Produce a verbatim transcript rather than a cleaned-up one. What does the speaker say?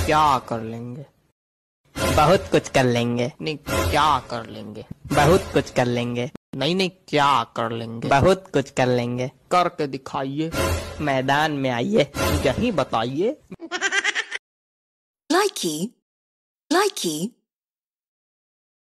क्या कर लेंगे? बहुत कुछ कर लेंगे। नहीं क्या कर लेंगे? बहुत कुछ कर लेंगे। नहीं नहीं क्या कर लेंगे? बहुत कुछ कर लेंगे। करके दिखाइए। मैदान में आइए, यही बताइए। Likey, likey.